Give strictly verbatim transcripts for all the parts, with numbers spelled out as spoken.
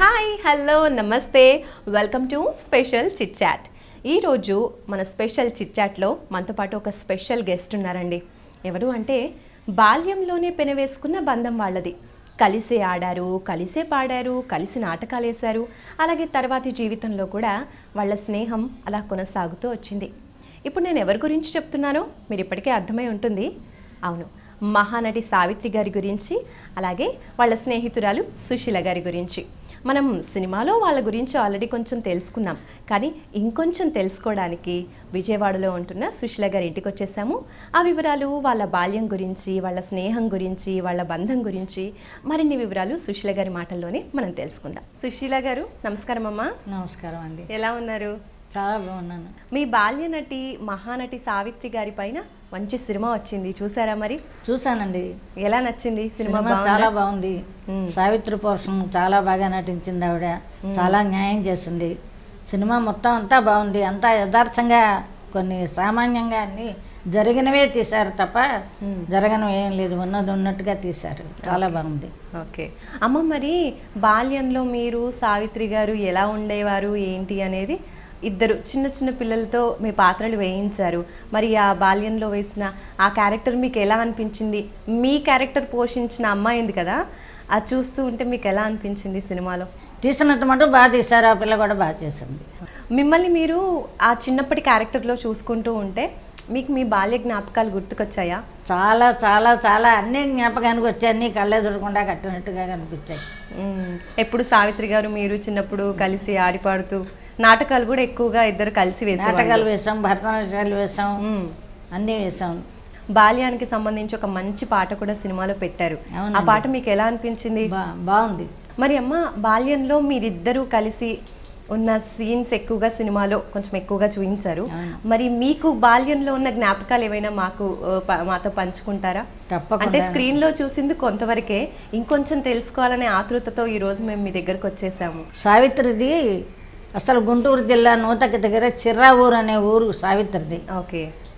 Hi hello namaste welcome to special chit chat. ఈరోజు మన special chit చాట్లో మనతో పాటు ఒక స్పెషల్ గెస్ట్ ఉన్నారండి. ఎవరు అంటే బాల్యంలోనే పెనవేసుకున్న బంధం వాళ్ళది. కలిసే ఆడారు, కలిసే పాడారు, కలిసి నాటకాలు వేశారు. అలాగే తర్వాతి జీవితంలో కూడా వాళ్ళ స్నేహం అలా కొనసాగుతూ వచ్చింది. ఇప్పుడు నేను ఎవరి గురించి చెప్తున్నానో మీరు ఇప్పటికే అర్థమై ఉంటుంది. అవును, మహానటి సావిత్రి గారి గురించి, అలాగే వాళ్ళ స్నేహితురాలు సుశీల గారి గురించి. మనం సినిమాలో వాళ్ళ గురించి ఆల్రెడీ కొంచెం తెలుసుకున్నాం, కానీ ఇంకొంచెం తెలుసుకోవడానికి విజయవాడలో ఉంటున్న సుశీల గారి ఇంటికి వచ్చేసాము. ఆ వివరాలు, వాళ్ళ బాల్యం గురించి, వాళ్ళ స్నేహం గురించి, వాళ్ళ బంధం గురించి మరిన్ని వివరాలు సుశీల గారి మాటల్లోనే మనం తెలుసుకుందాం. సుశీల గారు నమస్కారం అమ్మా. నమస్కారం అండి. ఎలా ఉన్నారు? చాలా బాగున్నాను. మీ బాల్య నటి మహానటి సావిత్రి గారి పైన మంచి సినిమా వచ్చింది, చూసారా? మరి చూసానండి. ఎలా నచ్చింది సినిమా? చాలా బాగుంది. సావిత్రి పోర్షన్ చాలా బాగా నటించింది ఆవిడ. చాలా న్యాయం చేసింది. సినిమా మొత్తం అంతా బాగుంది. అంతా యథార్థంగా, కొన్ని సామాన్యంగా అన్ని జరిగినవే తీశారు తప్ప జరగనివి ఏం లేదు, ఉన్నది ఉన్నట్టుగా తీశారు. చాలా బాగుంది. ఓకే అమ్మ, మరి బాల్యంలో మీరు సావిత్రి గారు ఎలా ఉండేవారు ఏంటి అనేది, ఇద్దరు చిన్న చిన్న పిల్లలతో మీ పాత్రలు వేయించారు. మరి ఆ బాల్యంలో వేసిన ఆ క్యారెక్టర్ మీకు ఎలా అనిపించింది? మీ క్యారెక్టర్ పోషించిన అమ్మాయి ఉంది కదా, అది చూస్తూ ఉంటే మీకు ఎలా అనిపించింది సినిమాలో? తీసినంత మటు బాగా తీశారు. ఆ పిల్ల కూడా బాగా చేసింది. మిమ్మల్ని మీరు ఆ చిన్నప్పటి క్యారెక్టర్లో చూసుకుంటూ ఉంటే మీకు మీ బాల్య జ్ఞాపకాలు గుర్తుకొచ్చాయా? చాలా చాలా చాలా అన్ని జ్ఞాపకానికి వచ్చాయి. అన్నీ కళ్ళెదురకుండా కట్టినట్టుగా కనిపించాయి. ఎప్పుడు సావిత్రి గారు మీరు చిన్నప్పుడు కలిసి ఆడిపాడుతూ నాటకాలు కూడా ఎక్కువగా ఇద్దరు కలిసి వేసాం. నాటకాలు వేసాం, భరతనాట్యాలు వేసాం, అన్నీ వేసాం. బాల్యానికి సంబంధించి ఒక మంచి పాట కూడా సినిమాలో పెట్టారు. ఆ పాట మీకు ఎలా అనిపించింది? బాగుంది. మరి అమ్మ, బాల్యంలో మీరిద్దరూ కలిసి ఉన్న సీన్స్ ఎక్కువగా సినిమాలో కొంచెం ఎక్కువగా చూపించారు. మరి మీకు బాల్యంలో ఉన్న జ్ఞాపకాలు ఏమైనా మాకు మాతో పంచుకుంటారా? అంటే స్క్రీన్ లో చూసింది కొంతవరకే, ఇంకొంచెం తెలుసుకోవాలనే ఆతృతతో ఈ రోజు మేము మీ దగ్గరకు వచ్చేసాము. సావిత్రిది అసలు గుంటూరు జిల్లా నూతకి దగ్గర చిర్రావూరు అనే ఊరు సావిత్రిది. ఓకే.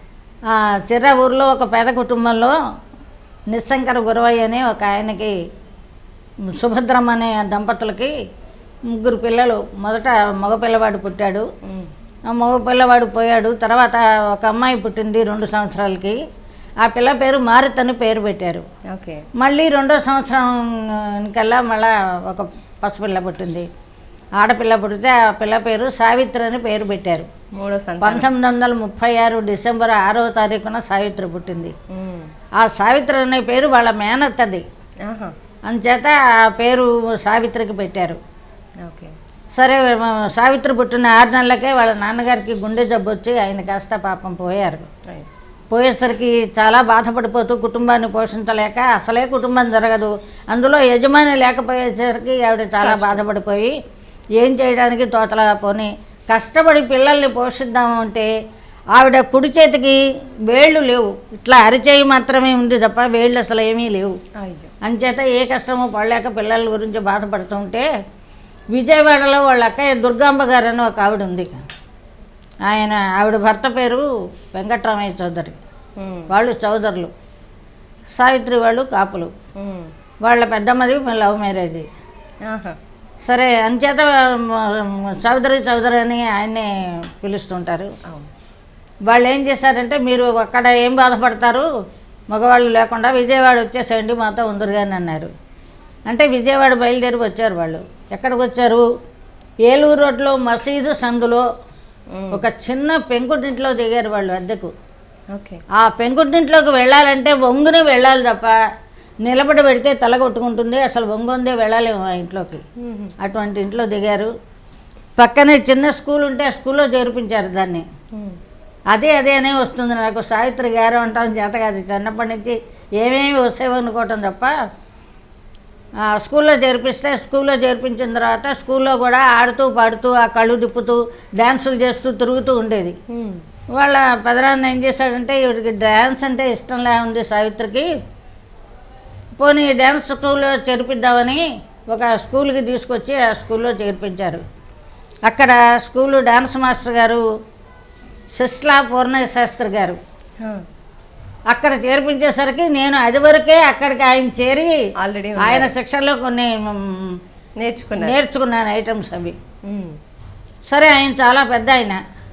ఆ చిర్రావూరులో ఒక పేద కుటుంబంలో నిస్సంకర గురవయ్య అనే ఒక ఆయనకి, సుభద్రమ్మ అనే దంపతులకి ముగ్గురు పిల్లలు. మొదట మగపిల్లవాడు పుట్టాడు. ఆ మగపిల్లవాడు పోయాడు. తర్వాత ఒక అమ్మాయి పుట్టింది రెండు సంవత్సరాలకి. ఆ పిల్ల పేరు మారుతి అని పేరు పెట్టారు. ఓకే. మళ్ళీ రెండో సంవత్సరం కల్లా మళ్ళా ఒక పసిపిల్ల పుట్టింది. ఆడపిల్ల పుట్టితే ఆ పిల్ల పేరు సావిత్రి అని పేరు పెట్టారు. పంతొమ్మిది వందల ముప్పై ఆరు డిసెంబర్ ఆరో తారీఖున సావిత్రి పుట్టింది. ఆ సావిత్రి అనే పేరు వాళ్ళ మేనత్తది. అందుచేత ఆ పేరు సావిత్రికి పెట్టారు. సరే, సావిత్రి పుట్టిన ఆరు నెలలకే వాళ్ళ నాన్నగారికి గుండె జబ్బు వచ్చి ఆయన కాస్త పాపం పోయారు. పోయేసరికి చాలా బాధపడిపోతూ కుటుంబాన్ని పోషించలేక, అసలే కుటుంబం జరగదు, అందులో యజమాని లేకపోయేసరికి ఆవిడ చాలా బాధపడిపోయి ఏం చేయడానికి తోతలా పోని కష్టపడి పిల్లల్ని పోషిద్దాము అంటే ఆవిడ కుడి చేతికి వేళ్ళు లేవు, ఇట్లా అరిచేయి మాత్రమే ఉంది తప్ప వేళ్ళు అసలు ఏమీ లేవు. అంచేత ఏ కష్టమో పడలేక పిల్లల గురించి బాధపడుతుంటే విజయవాడలో వాళ్ళ అక్కయ్య దుర్గాంబ గారు అని ఒక ఆవిడ ఉంది. ఆయన ఆవిడ భర్త పేరు వెంకట్రామయ్య చౌదరి. వాళ్ళు చౌదరులు, సావిత్రి వాళ్ళు కాపులు. వాళ్ళ పెద్దమ్మది లవ్ మ్యారేజ్. సరే, అంచేత చౌదరి చౌదరి అని ఆయన్నే పిలుస్తుంటారు. వాళ్ళు ఏం చేశారంటే, మీరు అక్కడ ఏం బాధపడతారు, మగవాళ్ళు లేకుండా విజయవాడ వచ్చేసేయండి, మాతో ఉందరుగాని అన్నారు. అంటే విజయవాడ బయలుదేరి వచ్చారు. వాళ్ళు ఎక్కడికి వచ్చారు? ఏలూరు రోడ్లో మసీదు సందులో ఒక చిన్న పెంకుటింట్లో దిగారు వాళ్ళు అద్దెకు. ఆ పెంకుటింట్లోకి వెళ్ళాలంటే వంగుని వెళ్ళాలి తప్ప నిలబడి పెడితే తల కొట్టుకుంటుంది, అసలు వంగొందే వెళ్ళాలేము ఆ ఇంట్లోకి. అటువంటి ఇంట్లో దిగారు. పక్కనే చిన్న స్కూల్ ఉంటే ఆ స్కూల్లో చేర్పించారు దాన్ని. అదే అదే అనే వస్తుంది నాకు, సావిత్రి గారు అంటాం చేత కాదు. చిన్నప్పటి నుంచి ఏమేమి వస్తాయనుకోవటం తప్ప ఆ స్కూల్లో చేర్పిస్తే, స్కూల్లో చేర్పించిన తర్వాత స్కూల్లో కూడా ఆడుతూ పాడుతూ ఆ కళ్ళు తిప్పుతూ డ్యాన్సులు చేస్తూ తిరుగుతూ ఉండేది. వాళ్ళ పెదనాన్న ఏం చేశాడంటే, ఇవిడికి డ్యాన్స్ అంటే ఇష్టంలా ఉంది సావిత్రికి, పోనీ డ్యాన్స్ స్కూల్లో చేర్పిద్దామని ఒక స్కూల్కి తీసుకొచ్చి ఆ స్కూల్లో చేర్పించారు. అక్కడ స్కూలు డ్యాన్స్ మాస్టర్ గారు సుశీలా పూర్ణయ్య శాస్త్రి గారు. అక్కడ చేర్పించేసరికి నేను అది వరకే అక్కడికి ఆయన చేరి ఆయన శిక్షణలో కొన్ని నేర్చుకున్నా నేర్చుకున్నాను ఐటమ్స్ అవి. సరే ఆయన చాలా పెద్ద ఆయన.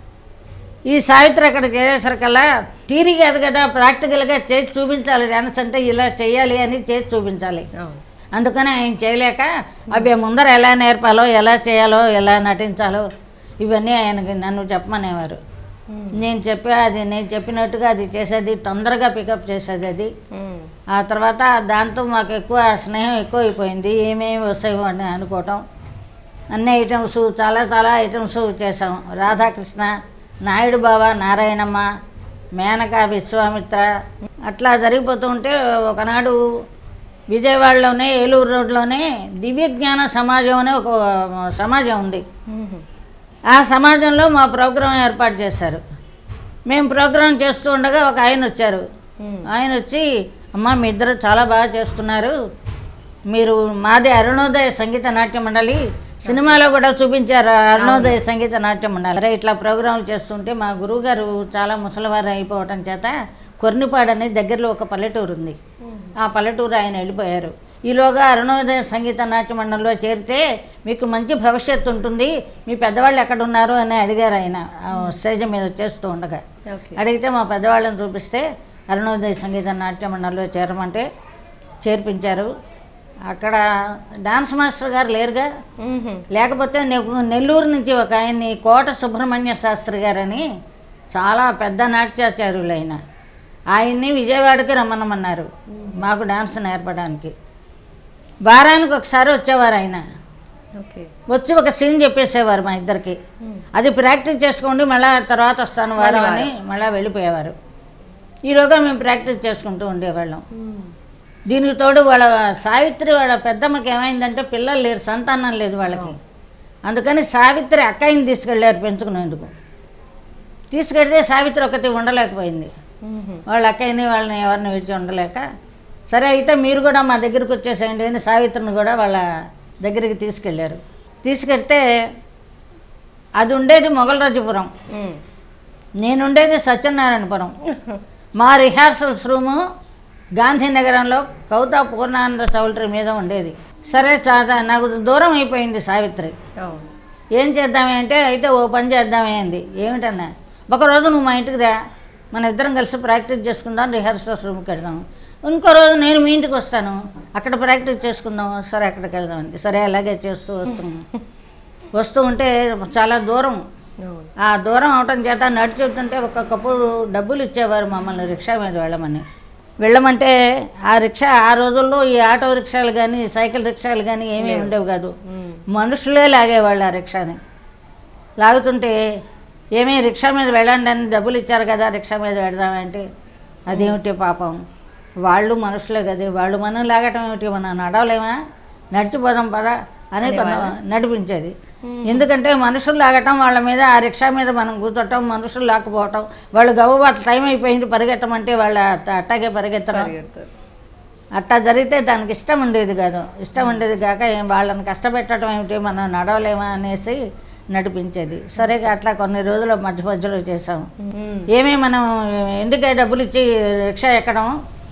ఈ సావిత్రి అక్కడ చేసేసరికల్లా థియరీ కాదు కదా, ప్రాక్టికల్గా చేసి చూపించాలి. డ్యాన్స్ అంటే ఇలా చేయాలి అని చేసి చూపించాలి. అందుకని ఆయన చేయలేక అవి ముందర ఎలా నేర్పాలో, ఎలా చేయాలో, ఎలా నటించాలో ఇవన్నీ ఆయనకి నన్ను చెప్పమనేవారు. నేను చెప్పే అది నేను చెప్పినట్టుగా అది చేసేది, తొందరగా పికప్ చేసేది అది. ఆ తర్వాత దాంతో మాకు ఎక్కువ స్నేహం ఎక్కువ అయిపోయింది. ఏమేమి వస్తాయో అని అనుకోవటం. అన్ని ఐటమ్స్ చాలా చాలా ఐటమ్స్ చేసాం. రాధాకృష్ణ, నాయుడు బావ, నారాయణమ్మ, మేనక, విశ్వామిత్ర అట్లా జరిగిపోతూ ఉంటే ఒకనాడు విజయవాడలోనే ఏలూరు రోడ్లోనే దివ్యజ్ఞాన సమాజం అనే ఒక సమాజం ఉంది. ఆ సమాజంలో మా ప్రోగ్రాం ఏర్పాటు చేశారు. మేము ప్రోగ్రాం చేస్తూ ఉండగా ఒక ఆయన వచ్చారు. ఆయన వచ్చి, అమ్మ మీ ఇద్దరు చాలా బాగా చేస్తున్నారు, మీరు మాది అరుణోదయ సంగీత నాట్య మండలి, సినిమాలో కూడా చూపించారు అరుణోదయ సంగీత నాట్య మండలి. అరే ఇట్లా ప్రోగ్రాంలు చేస్తుంటే మా గురువుగారు చాలా ముసలివారు అయిపోవటం చేత కొర్నిపాడు అనేది దగ్గరలో ఒక పల్లెటూరు ఉంది. ఆ పల్లెటూరు ఆయన వెళ్ళిపోయారు. ఈలోగా అరుణోదయ సంగీత నాట్య మండలిలో చేరితే మీకు మంచి భవిష్యత్తు ఉంటుంది, మీ పెద్దవాళ్ళు ఎక్కడ ఉన్నారు అని అడిగారు ఆయన స్టేజ్ మీద చేస్తూ ఉండగా. అడిగితే మా పెద్దవాళ్ళని చూపిస్తే అరుణోదయ సంగీత నాట్య మండలిలో చేరమంటే చేర్పించారు. అక్కడ డాన్స్ మాస్టర్ గారు లేరుగా, లేకపోతే నెల్లూరు నుంచి ఒక ఆయన్ని కోట సుబ్రహ్మణ్య శాస్త్రి గారని చాలా పెద్ద నాట్యాచార్యులు అయిన ఆయన్ని విజయవాడకి రమ్మనమన్నారు మాకు డాన్స్ నేర్పడానికి. వారానికి ఒకసారి వచ్చేవారు ఆయన. వచ్చి ఒక సీన్ చెప్పేసేవారు మా ఇద్దరికి. అది ప్రాక్టీస్ చేసుకోండి, మళ్ళీ తర్వాత వస్తాను వారం అని మళ్ళీ వెళ్ళిపోయేవారు. ఈలోగా మేము ప్రాక్టీస్ చేసుకుంటూ ఉండేవాళ్ళం. దీనికి తోడు వాళ్ళ సావిత్రి వాళ్ళ పెద్దమ్మకి ఏమైందంటే పిల్లలు లేరు, సంతానం లేదు వాళ్ళకి. అందుకని సావిత్రి అక్కయ్యని తీసుకెళ్ళారు పెంచుకునేందుకు. తీసుకెళ్తే సావిత్రి ఒకటి ఉండలేకపోయింది. వాళ్ళ అక్కయ్యని వాళ్ళని ఎవరిని విడిచి ఉండలేక, సరే అయితే మీరు కూడా మా దగ్గరికి వచ్చేసేయండి అని సావిత్రిని కూడా వాళ్ళ దగ్గరికి తీసుకెళ్ళారు. తీసుకెళ్తే అది ఉండేది మొగలరాజుపురం, నేనుండేది సత్యనారాయణపురం. మా రిహార్సల్స్ రూము గాంధీనగరంలో కౌతా పూర్ణానంద చౌల్ట్రీ మీద ఉండేది. సరే చాలా నాకు దూరం అయిపోయింది సావిత్రి. ఏం చేద్దామే అంటే అయితే ఓ పని చేద్దామే అంది. ఏమిటన్నా, ఒకరోజు నువ్వు మా ఇంటికి రా, మన ఇద్దరం కలిసి ప్రాక్టీస్ చేసుకుందాం, రిహార్సల్స్ రూమ్కి వెళ్దాం. ఇంకో రోజు నేను మీ ఇంటికి వస్తాను, అక్కడ ప్రాక్టీస్ చేసుకుందాం. సరే అక్కడికి వెళ్దామండి. సరే అలాగే చేస్తూ వస్తున్నాం. వస్తూ ఉంటే చాలా దూరం. ఆ దూరం అవటం చేత నడిచుతుంటే ఒక్కొక్కప్పుడు డబ్బులు ఇచ్చేవారు మమ్మల్ని రిక్షా మీద వెళ్ళమని. వెళ్ళమంటే ఆ రిక్షా ఆ రోజుల్లో ఈ ఆటో రిక్షాలు కానీ సైకిల్ రిక్షాలు కానీ ఏమీ ఉండేవి కాదు. మనుషులే లాగేవాళ్ళు ఆ రిక్షాని. లాగుతుంటే ఏమీ రిక్షా మీద వెళ్ళండి అని డబ్బులు ఇచ్చారు కదా, రిక్షా మీద వెళదామంటే అదేమిటి పాపం, వాళ్ళు మనుషులే కదా, వాళ్ళు మనం లాగటం ఏమిటి, మనం నడవలేమా, నడిచిపోదాం పదా అని నడిపించేది. ఎందుకంటే మనుషులు లాగటం, వాళ్ళ మీద ఆ రిక్షా మీద మనం కూర్చోటం, మనుషులు లాక్కుపోవటం, వాళ్ళు గవ్వ టైం అయిపోయింది పరిగెత్తమంటే వాళ్ళు అట్టాగే పరిగెత్తడం, అట్టా జరిగితే దానికి ఇష్టం ఉండేది కాదు. ఇష్టం ఉండేది కాక ఏం వాళ్ళని కష్టపెట్టడం ఏమిటి, మనం నడవలేమా అనేసి నడిపించేది. సరేగా అట్లా కొన్ని రోజులు మధ్య మధ్యలో చేసాము. ఏమీ మనం ఎందుకే డబ్బులు ఇచ్చి రిక్షా ఎక్కడం,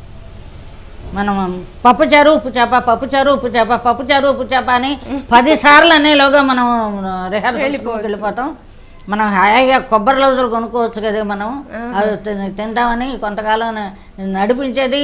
మనం పప్పుచారు ఉప్పు చేప, పప్పుచారు ఉప్పు చేప, పప్పుచారు ఉప్పు చేప అని పదిసార్లు అనేలోగా మనం రిహార్సల్కి వెళ్ళిపోతాం. మనం హాయిగా కొబ్బరి లౌజులు కొనుక్కోవచ్చు కదా, మనం అది తిందామని కొంతకాలం నడిపించేది,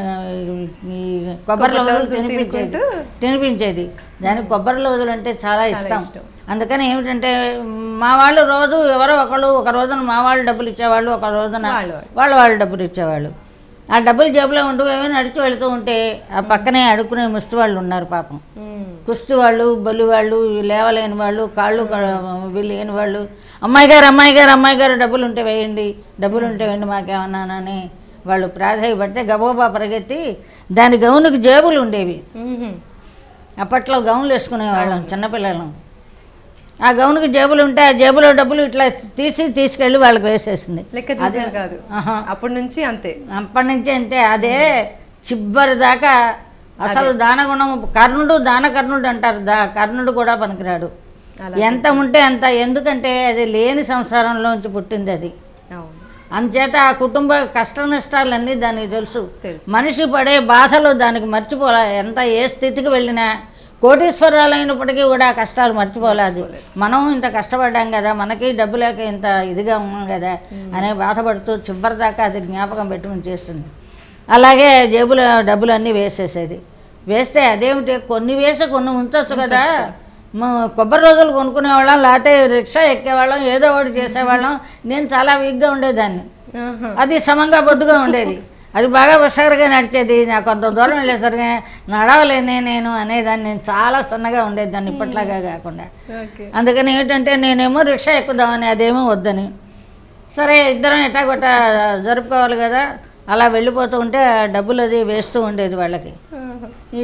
కొబ్బరి లౌజులు తినిపించేది తినిపించేది దానికి కొబ్బరి లౌజులు అంటే చాలా ఇష్టం. అందుకని ఏమిటంటే మా వాళ్ళు రోజు ఎవరో ఒకళ్ళు, ఒక రోజున మా వాళ్ళు డబ్బులు ఇచ్చేవాళ్ళు, ఒక రోజున వాళ్ళు వాళ్ళు డబ్బులు ఇచ్చేవాళ్ళు. ఆ డబ్బులు జేబులో ఉంటూ ఏమో నడిచి వెళుతూ ఉంటే ఆ పక్కనే అడుక్కునే ముష్టి వాళ్ళు ఉన్నారు పాపం. కుష్టి వాళ్ళు, బలి వాళ్ళు, లేవలేని వాళ్ళు, కాళ్ళు లేని వాళ్ళు, అమ్మాయి గారు అమ్మాయి గారు అమ్మాయి గారు డబ్బులు ఉంటే వేయండి, డబ్బులు ఉంటే వేయండి మాకేమన్నానని వాళ్ళు ప్రాధాయపడితే గబగబా పరిగెత్తి దాని గౌనుకి జేబులు ఉండేవి. అప్పట్లో గౌన్లు వేసుకునేవాళ్ళం చిన్నపిల్లలం. ఆ గౌనుకి జేబులు ఉంటే ఆ జేబులో డబ్బులు ఇట్లా తీసి తీసుకెళ్ళి వాళ్ళకి వేసేసింది. అదే కాదు అప్పటి నుంచి అంతే, అప్పటి నుంచి అంతే. అదే చివరి దాకా అసలు దానగుణం, కర్ణుడు దానకర్ణుడు అంటారు, దా కర్ణుడు కూడా పనికిరాడు. ఎంత ఉంటే అంత, ఎందుకంటే అది లేని సంసారంలోంచి పుట్టింది అది. అందుచేత ఆ కుటుంబ కష్ట నష్టాలన్నీ దానికి తెలుసు. మనిషి పడే బాధలు దానికి మర్చిపోలే. ఎంత ఏ స్థితికి వెళ్ళినా కోటీశ్వరాలు అయినప్పటికీ కూడా ఆ కష్టాలు మర్చిపోలేదు. మనం ఇంత కష్టపడ్డాం కదా, మనకి డబ్బు లేక ఇంత ఇదిగా ఉన్నాం కదా అనే బాధపడుతూ చివరి దాకా అది జ్ఞాపకం పెట్టుకుని చేస్తుంది. అలాగే జేబులో డబ్బులు అన్నీ వేసేసేది. వేస్తే అదేమిటి, కొన్ని వేసి కొన్ని ఉంచవచ్చు కదా, కొబ్బరి రోజులు కొనుక్కునేవాళ్ళం, లేకపోతే రిక్షా ఎక్కేవాళ్ళం, ఏదో ఒకటి చేసేవాళ్ళం. నేను చాలా వీక్గా ఉండేదాన్ని, అది సమంగా బొద్దుగా ఉండేది, అది బాగా హుషారుగా నడిచేది. నాకు కొంత దూరం వెళ్ళేసరిగా నడవలేనే నేను అనేదాన్ని, నేను చాలా సన్నగా ఉండేదాన్ని ఇప్పట్లాగా కాకుండా. అందుకని ఏంటంటే నేనేమో రిక్షా ఎక్కుదామని, అదేమో వద్దని. సరే ఇద్దరం ఎట్టా కొట్ట జరుపుకోవాలి కదా, అలా వెళ్ళిపోతూ ఉంటే డబ్బులు అది వేస్తూ ఉండేది వాళ్ళకి. ఈ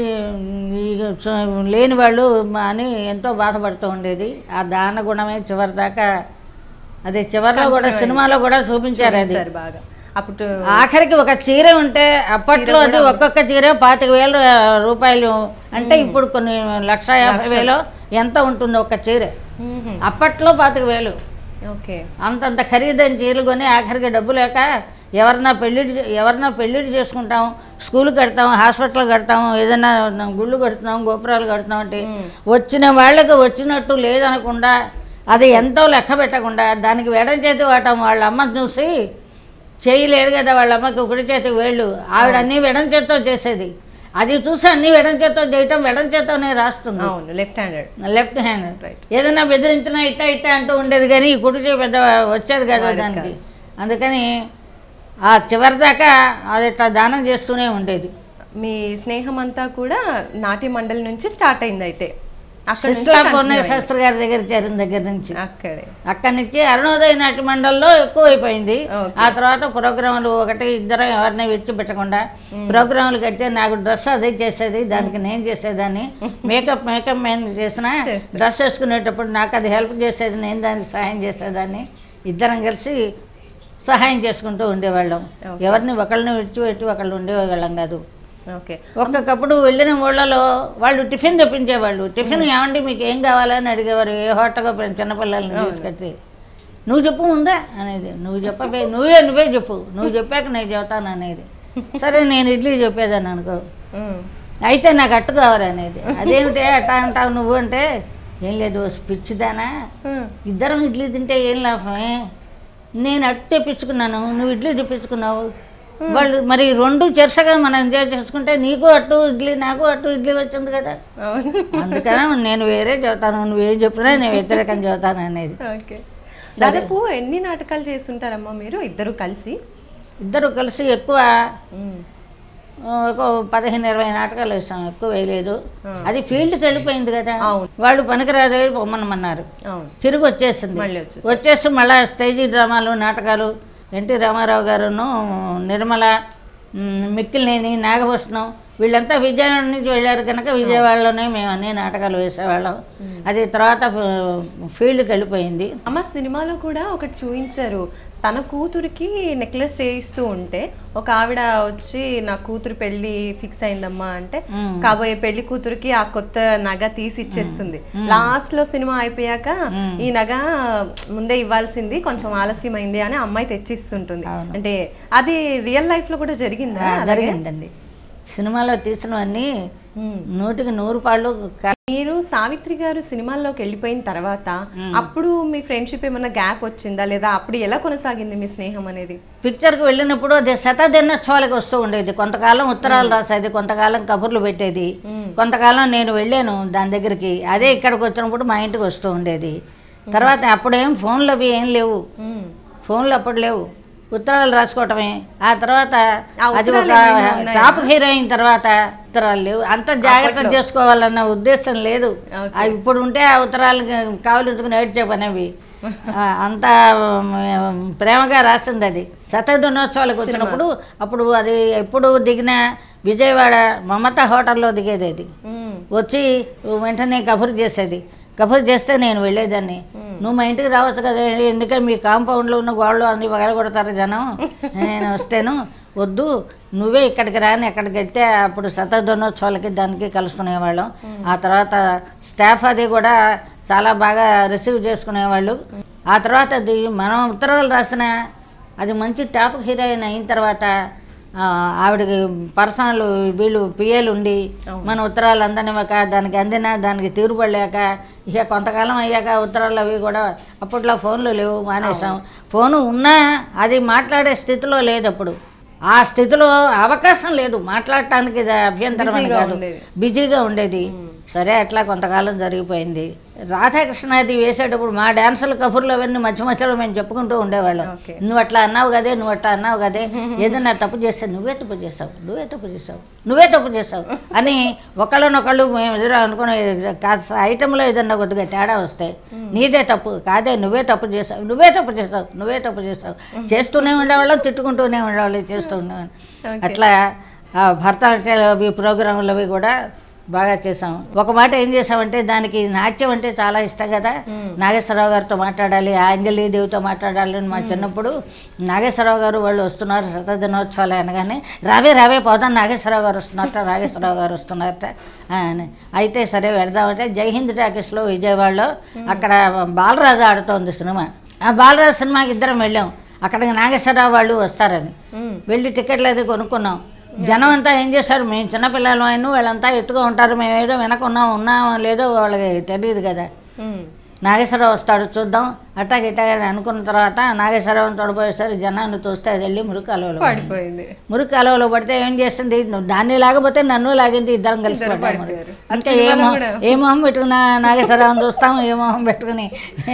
లేని వాళ్ళు అని ఎంతో బాధపడుతూ ఉండేది. ఆ దాన గుణమే చివరి దాకా, అది చివరిలో కూడా సినిమాలో కూడా చూపించారు. అది అప్పుడు ఆఖరికి ఒక చీర ఉంటే అప్పట్లో అది ఒక్కొక్క చీర పాతిక వేల రూపాయలు అంటే ఇప్పుడు కొన్ని లక్ష యాభై వేలు ఎంత ఉంటుంది ఒక చీర, అప్పట్లో పాతిక వేలు. అంతంత ఖరీదైన చీరలు కొని ఆఖరికి డబ్బు లేక ఎవరన్నా పెళ్ళిళ్ళు ఎవరన్నా పెళ్ళిళ్ళు చేసుకుంటాం, స్కూల్ కడతాం, హాస్పిటల్ కడతాం, ఏదైనా గుళ్ళు కడుతున్నాం, గోపురాలు కడుతున్నాం అంటే వచ్చిన వాళ్ళకి వచ్చినట్టు లేదనకుండా, అది ఎంతో లెక్క పెట్టకుండా దానికి వెడం చేతి వాటం. వాళ్ళ అమ్మ చూసి చేయలేదు కదా, వాళ్ళ అమ్మకి ఒకటి చేతి వేళ్ళు, ఆవిడ అన్నీ వెడం చేత్తో చేసేది. అది చూసి అన్నీ వెడం చేత్తో చేయటం, వెడం చేత్తోనే రాస్తుంది, లెఫ్ట్ హ్యాండెడ్ లెఫ్ట్ హ్యాండ్. ఏదైనా బెదిరించినా ఇట్టా ఇట్టా అంటూ ఉండేది, కానీ ఈ కుడి చేయి పెద్ద వచ్చేది కదా దానికి. అందుకని ఆ చివరి దాకా అది ఇట్లా దానం చేస్తూనే ఉండేది. మీ స్నేహం అంతా కూడా నాట్య మండలి నుంచి స్టార్ట్ అయింది. అయితే శాస్త్రి గారి దగ్గర చేరిన దగ్గర నుంచి అక్కడే అక్కడి నుంచి అరుణోదయ నాట్య మండలిలో ఎక్కువ అయిపోయింది. ఆ తర్వాత ప్రోగ్రాములు ఒకటి ఇద్దరం ఎవరిని విడిచిపెట్టకుండా ప్రోగ్రాములు కడితే నాకు డ్రెస్ అదే చేసేది, దానికి నేను చేసేదాన్ని. మేకప్ మేకప్ నేను చేసిన డ్రెస్ వేసుకునేటప్పుడు నాకు అది హెల్ప్ చేసేది, నేను దానికి సహాయం చేసేదాన్ని. ఇద్దరం కలిసి సహాయం చేసుకుంటూ ఉండేవాళ్ళం. ఎవరిని ఒకళ్ళని విడిచిపెట్టి ఒకళ్ళు ఉండేవాళ్ళం కాదు. ఓకే. ఒక్కొక్కప్పుడు వెళ్ళిన ఊళ్ళలో వాళ్ళు టిఫిన్ తెప్పించేవాళ్ళు. టిఫిన్ ఏమండి మీకు ఏం కావాలని అడిగేవారు. ఏ హోటల్గా చిన్నపిల్లల్ని తీసుకొచ్చి నువ్వు చెప్పు ఉందా అనేది, నువ్వు చెప్పే నువ్వే నువ్వే చెప్పు, నువ్వు చెప్పాక నేను చెబుతాను అనేది. సరే నేను ఇడ్లీ చెప్పేదాన్ని అనుకో, అయితే నాకు అట్టు కావాలనేది. అదేమిటే అట్టా అంటావు నువ్వు అంటే, ఏం లేదు పిచ్చిదానా, ఇద్దరం ఇడ్లీ తింటే ఏం లాభమే, నేను అట్టు తెప్పించుకున్నాను, నువ్వు ఇడ్లీ తెప్పించుకున్నావు, వాళ్ళు మరి రెండు చెరసగా మనం ఎంజాయ్ చేసుకుంటే నీకు అట్టు ఇడ్లీ నాకు అట్టు ఇడ్లీ వచ్చింది కదా, అందుకని నేను వేరే చెబుతాను, నువ్వేం చెప్పినా నేను వ్యతిరేకం చెబుతాను అనేది. దాదాపు ఎన్ని నాటకాలు చేస్తుంటారమ్మా మీరు ఇద్దరు కలిసి? ఇద్దరు కలిసి ఎక్కువ ఒక పదిహేను ఇరవై నాటకాలు వేసాం, ఎక్కువ వేయలేదు. అది ఫీల్డ్కి వెళ్ళిపోయింది కదా, వాళ్ళు పనికిరాదే పొమ్మనమన్నారు, తిరిగి వచ్చేసింది. వచ్చేసి మళ్ళీ స్టేజీ డ్రామాలు నాటకాలు ఎన్టీ రామారావు గారును, నిర్మల, మిక్కిలినేని, నాగభూషణం వీళ్ళంతా విజయవాడ నుంచి వెళ్ళారు కనుక విజయవాడలోనే మేము అన్ని నాటకాలు వేసేవాళ్ళం. అది తర్వాత ఫీల్డ్కి వెళ్ళిపోయింది. అమ్మ సినిమాలో కూడా ఒకటి చూపించారు, తన కూతురికి నెక్లెస్ చేయిస్తూ ఉంటే ఒక ఆవిడ వచ్చి నా కూతురు పెళ్లి ఫిక్స్ అయిందమ్మా అంటే కాబోయే పెళ్లి కూతురికి ఆ కొత్త నగ తీసి ఇచ్చేస్తుంది. లాస్ట్ లో సినిమా అయిపోయాక ఈ నగ ముందే ఇవ్వాల్సింది కొంచెం ఆలస్యమైంది అని అమ్మాయి తెచ్చిస్తుంటుంది. అంటే అది రియల్ లైఫ్ లో కూడా జరిగిందా? జరిగిందండి. సినిమాలో తీసినవన్నీ నూటికి నూరు పాళ్ళు. మీరు సావిత్రి గారు సినిమాల్లోకి వెళ్ళిపోయిన తర్వాత అప్పుడు మీ ఫ్రెండ్షిప్ ఏమన్నా గ్యాప్ వచ్చిందా, లేదా అప్పుడు ఎలా కొనసాగింది మీ స్నేహం అనేది? పిక్చర్కి వెళ్ళినప్పుడు అది శతదినోత్సవాలకు వస్తూ ఉండేది. కొంతకాలం ఉత్తరాలు రాసేది, కొంతకాలం కబుర్లు పెట్టేది, కొంతకాలం నేను వెళ్ళాను దాని దగ్గరికి. అదే ఇక్కడికి వచ్చినప్పుడు మా ఇంటికి వస్తూ ఉండేది. తర్వాత అప్పుడేం ఫోన్లు అవి ఏం లేవు, ఫోన్లు అప్పుడు లేవు, ఉత్తరాలు రాసుకోవటమే. ఆ తర్వాత అది ఒక టాప్ హీరోయిన్ తర్వాత ఉత్తరాలు లేవు, అంత జాగ్రత్త చేసుకోవాలన్న ఉద్దేశం లేదు. అవి ఇప్పుడు ఉంటే ఆ ఉత్తరాలు కావలించుకుని ఏడ్చే పనేవి, అంత ప్రేమగా రాసింది. అది శతదినోత్సవాలకు వచ్చినప్పుడు అప్పుడు అది ఎప్పుడు దిగిన విజయవాడ మమతా హోటల్లో దిగేది. అది వచ్చి వెంటనే కబురు చేసేది. కబురు చేస్తే నేను వెళ్ళేదాన్ని. నువ్వు మా ఇంటికి రావచ్చు కదా, ఎందుకంటే మీ కాంపౌండ్లో ఉన్న గోడలు అన్ని పగల కొడతారు జనం, నేను వస్తేను వద్దు నువ్వే ఇక్కడికి రాని, ఎక్కడికి వెళ్తే అప్పుడు శతదినోత్సవాలకి దానికి కలుసుకునేవాళ్ళం. ఆ తర్వాత స్టాఫ్ అది కూడా చాలా బాగా రిసీవ్ చేసుకునేవాళ్ళు. ఆ తర్వాత అది మనం ఉత్తరాలు రాసిన అది మంచి టాప్ హీరోయిన్ అయిన తర్వాత ఆవిడకి పర్సనల్ వీళ్ళు పిఏలు ఉండి మన ఉత్తరాలు అందనివ్వక దానికి అందినా దానికి తీరుపడలేక ఇక కొంతకాలం అయ్యాక ఉత్తరాలు అవి కూడా అప్పట్లో ఫోన్లు లేవు, మానేసాం. ఫోను ఉన్నా అది మాట్లాడే స్థితిలో లేదు. అప్పుడు ఆ స్థితిలో అవకాశం లేదు మాట్లాడటానికి, అభ్యంతరం అని కాదు, బిజీగా ఉండేది. సరే అట్లా కొంతకాలం జరిగిపోయింది. రాధాకృష్ణాది వేసేటప్పుడు మా డ్యాన్సుల కబుర్లు అవన్నీ మధ్య మధ్యలో మేము చెప్పుకుంటూ ఉండేవాళ్ళం. నువ్వు అట్లా అన్నావు కదే, నువ్వు అట్లా అన్నావు కదే, ఏదన్నా తప్పు చేస్తావు, నువ్వే తప్పు చేస్తావు, నువ్వే తప్పు చేస్తావు, నువ్వే తప్పు చేస్తావు అని ఒకళ్ళనొకళ్ళు మేము ఎదురు అనుకునే ఐటెంలో ఏదన్నా కొద్దిగా తేడా వస్తే నీదే తప్పు కాదే, నువ్వే తప్పు చేస్తావు, నువ్వే తప్పు చేస్తావు, నువ్వే తప్పు చేస్తావు చేస్తూనే ఉండేవాళ్ళం, తిట్టుకుంటూనే ఉండేవాళ్ళు, చేస్తూ ఉండేవాళ్ళం. అట్లా భర్త ప్రోగ్రాంలు అవి కూడా బాగా చేసాం. ఒక మాట ఏం చేసామంటే దానికి నాట్యం అంటే చాలా ఇష్టం కదా, నాగేశ్వరరావు గారితో మాట్లాడాలి, అంజలీదేవితో మాట్లాడాలి అని మా చిన్నప్పుడు నాగేశ్వరరావు గారు వాళ్ళు వస్తున్నారు శత దినోత్సవాలు అనగానే రావే రావే పోతాం, నాగేశ్వరరావు గారు వస్తున్నారట, నాగేశ్వరరావు గారు వస్తున్నారట అని. అయితే సరే వెళదామంటే జై హింద్ టాకీస్లో విజయవాడలో అక్కడ బాలరాజు ఆడుతోంది సినిమా. ఆ బాలరాజు సినిమాకి ఇద్దరం వెళ్ళాం. అక్కడికి నాగేశ్వరరావు వాళ్ళు వస్తారని వెళ్ళి టికెట్లు అది కొనుక్కున్నాం. జనం అంతా ఏం చేస్తారు, మేము చిన్నపిల్లలు అయినా వాళ్ళంతా ఎత్తుగా ఉంటారు, మేము ఏదో వెనకున్నాం ఉన్నామో లేదో వాళ్ళకి తెలియదు కదా. నాగేశ్వరరావు వస్తాడు చూద్దాం అట్టాగ ఇట్టాగ అనుకున్న తర్వాత నాగేశ్వరరావుని తోడిపోయేసరికి జనాన్ని చూస్తే అది వెళ్ళి మురికి కాలువలో పడిపోయింది. మురికి కాలువలో పడితే ఏం చేస్తుంది, దాన్ని లాగపోతే నన్ను లాగింది, ఇద్దరం కలిసి పడ్డాము. ఇంకా ఏమో ఏ మొహం పెట్టుకుని నాగేశ్వరరావుని చూస్తాం, ఏ మొహం పెట్టుకుని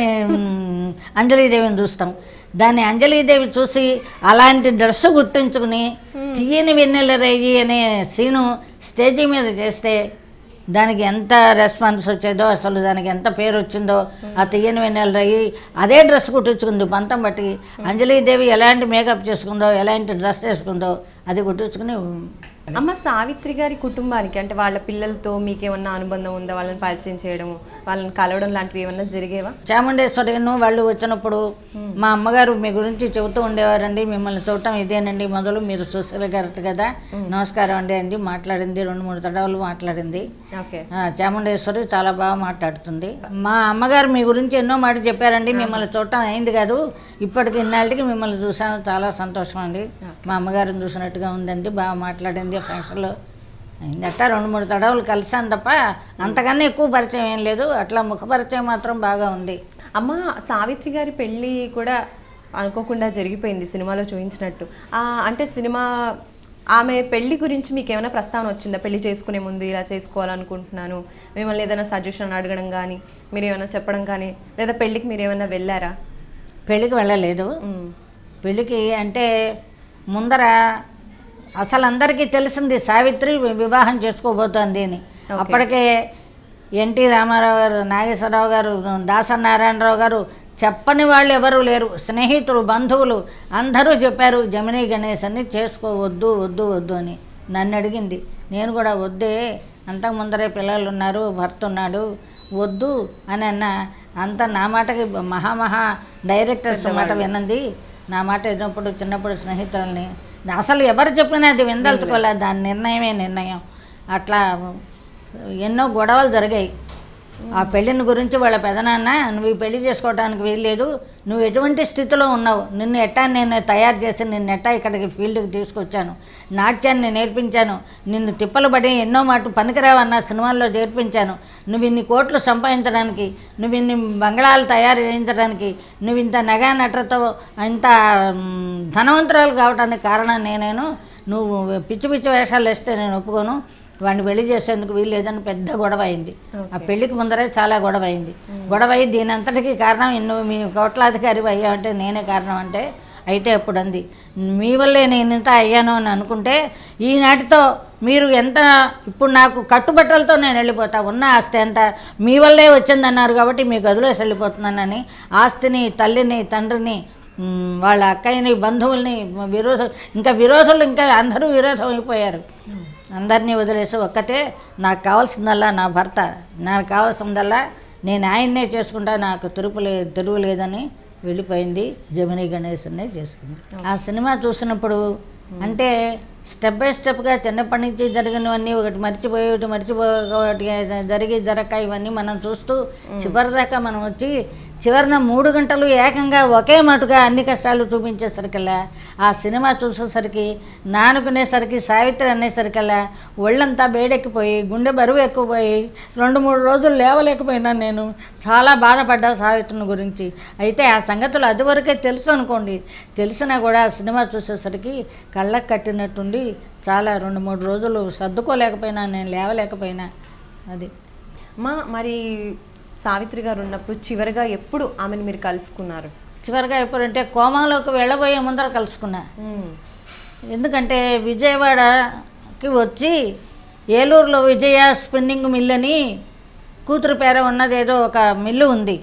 అంజలీదేవిని చూస్తాం. దాన్ని అంజలీదేవి చూసి అలాంటి డ్రెస్సు గుర్తించుకుని తీయని వెన్నెల రేయి అనే సీను స్టేజీ మీద చేస్తే దానికి ఎంత రెస్పాన్స్ వచ్చేదో, అసలు దానికి ఎంత పేరు వచ్చిందో. ఆ తీయని వెన్నెల రేయి అదే డ్రెస్ కుట్టించుకుంది పంతం బట్టి. అంజలీదేవి ఎలాంటి మేకప్ చేసుకుందో, ఎలాంటి డ్రెస్ వేసుకుందో అది కుట్టించుకుని. అమ్మ సావిత్రి గారి కుటుంబానికి అంటే వాళ్ళ పిల్లలతో మీకేమన్నా అనుబంధం ఉందా, వాళ్ళని పరిచయం చేయడము, వాళ్ళని కలవడం లాంటివి ఏమన్నా జరిగేవా? చాముండేశ్వరిను వాళ్ళు వచ్చినప్పుడు మా అమ్మగారు మీ గురించి చెబుతూ ఉండేవారండి, మిమ్మల్ని చూడటం ఇదేనండి మొదలు, మీరు సుశీల గారు కదా, నమస్కారం అండి అండి మాట్లాడింది, రెండు మూడు తడవలు మాట్లాడింది. చాముండేశ్వరి చాలా బాగా మాట్లాడుతుంది. మా అమ్మగారు మీ గురించి ఎన్నో మాట చెప్పారండి, మిమ్మల్ని చూడటం అయింది కాదు, ఇప్పటికి ఇన్నాళ్ళకి మిమ్మల్ని చూసాను, చాలా సంతోషం అండి, మా అమ్మగారిని చూసినట్టుగా ఉందండి, బాగా మాట్లాడింది ఫంక్షన్లో అయిందట. రెండు మూడు తడవలు కలిసాను తప్ప అంతకన్నా ఎక్కువ పరిచయం ఏం లేదు, అట్లా ముఖ పరిచయం మాత్రం బాగా ఉంది. అమ్మ సావిత్రి గారి పెళ్ళి కూడా అనుకోకుండా జరిగిపోయింది సినిమాలో చూపించినట్టు. అంటే సినిమా ఆమె పెళ్లి గురించి మీకు ఏమైనా ప్రస్తావన వచ్చిందా, పెళ్లి చేసుకునే ముందు ఇలా చేసుకోవాలనుకుంటున్నాను, మిమ్మల్ని ఏదైనా సజెషన్ అడగడం కానీ మీరు ఏమైనా చెప్పడం కానీ, లేదా పెళ్ళికి మీరు ఏమైనా వెళ్ళారా? పెళ్ళికి వెళ్ళలేదు. పెళ్ళికి అంటే ముందర అసలు అందరికీ తెలిసింది సావిత్రి వివాహం చేసుకోబోతోంది అని. అప్పటికే ఎన్టీ రామారావు గారు, నాగేశ్వరరావు గారు, దాసనారాయణరావు గారు చెప్పని వాళ్ళు ఎవరు లేరు, స్నేహితులు బంధువులు అందరూ చెప్పారు జమినీ గణేశన్ని చేసుకోవద్దు వద్దు వద్దు అని. నన్ను అడిగింది, నేను కూడా వద్దే, అంతకు ముందరే పిల్లలు ఉన్నారు, భర్త ఉన్నాడు, వద్దు అని అన్న. అంత నా మాటకి మహామహా డైరెక్టర్స్ మాట వినంది, నా మాట విన్నప్పుడు చిన్నప్పుడు స్నేహితులని అసలు ఎవరు చెప్పినా అది విందలుచుకోలేదు, దాని నిర్ణయమే నిర్ణయం. అట్లా ఎన్నో గొడవలు జరిగాయి ఆ పెళ్ళిని గురించి. వాళ్ళ పెదనాన్న నువ్వు ఈ పెళ్లి చేసుకోవడానికి వీల్లేదు, నువ్వు ఎటువంటి స్థితిలో ఉన్నావు, నిన్ను ఎట్టా నేను తయారు చేసి నిన్ను ఎట్టా ఇక్కడికి ఫీల్డ్కి తీసుకొచ్చాను, నాట్యాన్ని నేర్పించాను, నిన్ను తిప్పలు పడి ఎన్నో మాట పనికిరావన్న సినిమాల్లో చేర్పించాను, నువ్వు ఇన్ని కోట్లు సంపాదించడానికి, నువ్వు ఇన్ని బంగళాలు తయారు చేయించడానికి, నువ్వు ఇంత నగా నటతో ఇంత ధనవంతురాలు కావడానికి కారణం నేనేను, నువ్వు పిచ్చి పిచ్చి వేషాలు వేస్తే నేను ఒప్పుకోను, వాడిని పెళ్లి చేసేందుకు వీలు లేదని పెద్ద గొడవ అయింది. ఆ పెళ్లికి ముందరే చాలా గొడవ అయింది. గొడవ అయ్యి దీని అంతటికీ కారణం నువ్వు మీ కోట్లాధికారి అయ్యావంటే నేనే కారణం అంటే, అయితే అప్పుడు అంది మీ వల్లే నేను ఇంత అయ్యాను అని అనుకుంటే ఈనాటితో మీరు ఎంత ఇప్పుడు నాకు కట్టుబట్టలతో నేను వెళ్ళిపోతా, ఉన్న ఆస్తి ఎంత మీ వల్లే వచ్చిందన్నారు కాబట్టి మీ గదిలోకి వెళ్ళిపోతున్నానని ఆస్తిని, తల్లిని, తండ్రిని, వాళ్ళ అక్కయ్యని, బంధువుల్ని, విరోధ ఇంకా విరోధులు ఇంకా అందరూ విరోధం అయిపోయారు. అందరినీ వదిలేసి ఒక్కతే నాకు కావాల్సిందల్లా నా భర్త, నాకు కావాల్సిందల్లా నేను ఆయన్నే చేసుకుంటా, నాకు తిరుపు లే తిరుగు లేదని వెళ్ళిపోయింది. జమినీ గణేశన్నే చేసుకుంది. ఆ సినిమా చూసినప్పుడు అంటే స్టెప్ బై స్టెప్గా చిన్నప్పటి నుంచి జరిగినవన్నీ ఒకటి మర్చిపోయి ఒకటి మర్చిపోయి ఒకటి జరిగి జరగక ఇవన్నీ మనం చూస్తూ చివరిదాకా మనం వచ్చి చివరిన మూడు గంటలు ఏకంగా ఒకే మటుగా అన్ని కష్టాలు చూపించేసరికల్లా ఆ సినిమా చూసేసరికి నానుకునేసరికి సావిత్రి అనేసరికల్లా ఒళ్ళంతా వేడెక్కిపోయి గుండె బరువు ఎక్కువపోయి రెండు మూడు రోజులు లేవలేకపోయినా నేను చాలా బాధపడ్డా సావిత్రిని గురించి. అయితే ఆ సంగతులు అదివరకే తెలుసు అనుకోండి, తెలిసినా కూడా ఆ సినిమా చూసేసరికి కళ్ళకు కట్టినట్టుండి చాలా రెండు మూడు రోజులు సర్దుకోలేకపోయినా, నేను లేవలేకపోయినా. అది మా మరి సావిత్రి గారు ఉన్నప్పుడు చివరిగా ఎప్పుడు ఆమెను మీరు కలుసుకున్నారు? చివరిగా ఎప్పుడంటే కోమాలోకి వెళ్ళబోయే ముందర కలుసుకున్నా. ఎందుకంటే విజయవాడకి వచ్చి ఏలూరులో విజయ స్పిన్నింగ్ మిల్ అని కూతురు పేర ఉన్నది, ఏదో ఒక మిల్లు ఉంది.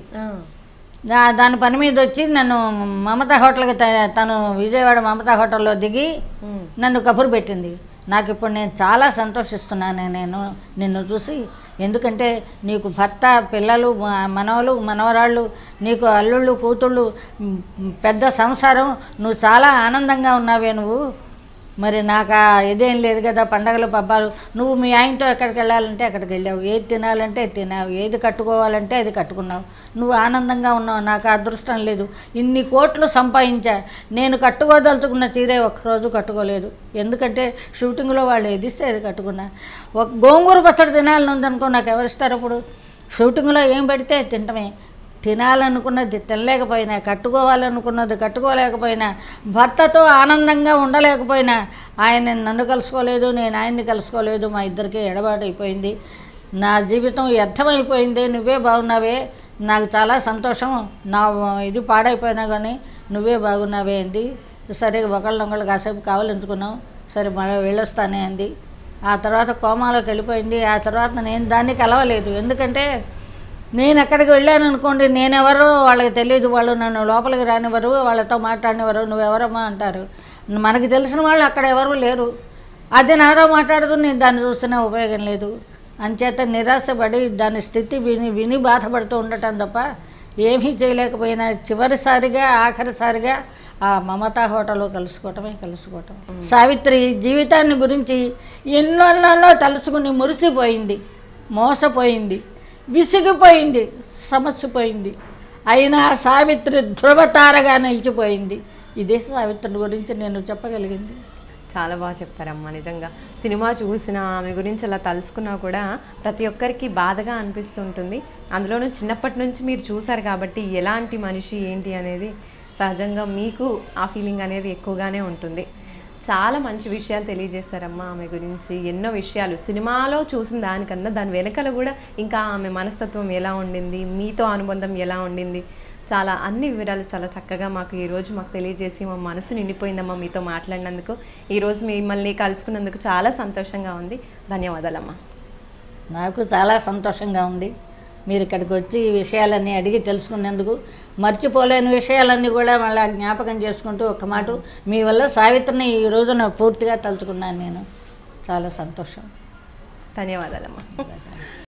దా దాని పని మీద వచ్చి నన్ను మమతా హోటల్కి తను విజయవాడ మమతా హోటల్లో దిగి నన్ను కబురు పెట్టింది. నాకు ఇప్పుడు నేను చాలా సంతోషిస్తున్నాను నేను నిన్ను చూసి. ఎందుకంటే నీకు భర్త, పిల్లలు, మనవలు, మనవరాళ్ళు, నీకు అల్లుళ్ళు, కూతుళ్ళు, పెద్ద సంసారం, నువ్వు చాలా ఆనందంగా ఉన్నావే నువ్వు. మరి నాకు ఇదేం లేదు కదా, పండగలు పబ్బాలు. నువ్వు మీ ఆయనతో ఎక్కడికి వెళ్ళాలంటే అక్కడికి వెళ్ళావు, ఏది తినాలంటే తినావు, ఏది కట్టుకోవాలంటే అది కట్టుకున్నావు, నువ్వు ఆనందంగా ఉన్నావు. నాకు అదృష్టం లేదు, ఇన్ని కోట్లు సంపాదించా, నేను కట్టుకోదలుచుకున్న చీరే ఒక్కరోజు కట్టుకోలేదు. ఎందుకంటే షూటింగ్లో వాళ్ళు ఎదిస్తే అది కట్టుకున్నా. ఒక గోంగూర పచ్చడి తినాలని ఉందనుకో, నాకు ఎవరిస్తారు అప్పుడు? షూటింగ్లో ఏం పెడితే తింటమే. తినాలనుకున్నది తినలేకపోయినా, కట్టుకోవాలనుకున్నది కట్టుకోలేకపోయినా, భర్తతో ఆనందంగా ఉండలేకపోయినా, ఆయన నన్ను కలుసుకోలేదు, నేను ఆయన్ని కలుసుకోలేదు, మా ఇద్దరికీ ఎడబాటు అయిపోయింది. నా జీవితం వ్యర్థమైపోయింది, నువ్వే బాగున్నావే, నాకు చాలా సంతోషం, నా ఇది పాడైపోయినా కానీ నువ్వే బాగున్నావే అంది. సరే ఒకళ్ళనొకళ్ళు కాసేపు కావాలంచుకున్నాం, సరే మళ్ళీ వెళ్ళొస్తానే అంది. ఆ తర్వాత కోమాలోకి వెళ్ళిపోయింది. ఆ తర్వాత నేను దాన్ని కలవలేదు. ఎందుకంటే నేను ఎక్కడికి వెళ్ళాను అనుకోండి, నేనెవరో వాళ్ళకి తెలియదు, వాళ్ళు నన్ను లోపలికి రానివ్వరు, వాళ్ళతో మాట్లాడినవారు. నువ్వెవరమ్మా అంటారు. మనకి తెలిసిన వాళ్ళు అక్కడ ఎవరు లేరు. అది నాతో మాట్లాడుతూ నేను దాన్ని చూస్తున్నా ఉపయోగం లేదు. అంచేత నిరాశపడి దాని స్థితి విని విని బాధపడుతూ ఉండటం తప్ప ఏమీ చేయలేకపోయినా చివరిసారిగా ఆఖరిసారిగా ఆ మమతా హోటల్లో కలుసుకోవటమే కలుసుకోవటం. సావిత్రి జీవితాన్ని గురించి ఎన్నోన్నో తలుచుకుని మురిసిపోయింది, మోసపోయింది, విసిగిపోయింది, సమస్యపోయింది. అయినా సావిత్రి ధ్రువతారగా నిలిచిపోయింది. ఇదే సావిత్రి గురించి నేను చెప్పగలిగింది. చాలా బాగా చెప్పారమ్మా. నిజంగా సినిమా చూసిన ఆమె గురించి అలా తలుసుకున్నా కూడా ప్రతి ఒక్కరికి బాధగా అనిపిస్తుంటుంది. అందులోనూ చిన్నప్పటి నుంచి మీరు చూసారు కాబట్టి ఎలాంటి మనిషి ఏంటి అనేది సహజంగా మీకు ఆ ఫీలింగ్ అనేది ఎక్కువగానే ఉంటుంది. చాలా మంచి విషయాలు తెలియజేశారమ్మా ఆమె గురించి. ఎన్నో విషయాలు సినిమాలో చూసిన దానికన్నా దాని వెనకాల కూడా ఇంకా ఆమె మనస్తత్వం ఎలా ఉండింది, మీతో అనుబంధం ఎలా ఉండింది, చాలా అన్ని వివరాలు చాలా చక్కగా మాకు ఈరోజు మాకు తెలియజేసి మా మనసు నిండిపోయిందమ్మా మీతో మాట్లాడినందుకు. ఈరోజు మిమ్మల్ని కలుసుకున్నందుకు చాలా సంతోషంగా ఉంది. ధన్యవాదాలమ్మా. నాకు చాలా సంతోషంగా ఉంది మీరు ఇక్కడికి వచ్చి ఈ విషయాలన్నీ అడిగి తెలుసుకున్నందుకు. మర్చిపోలేని విషయాలన్నీ కూడా మళ్ళీ జ్ఞాపకం చేసుకుంటూ ఒక మాట, మీ వల్ల సావిత్రిని ఈ రోజున పూర్తిగా తలుచుకున్నాను నేను. చాలా సంతోషం. ధన్యవాదాలమ్మా.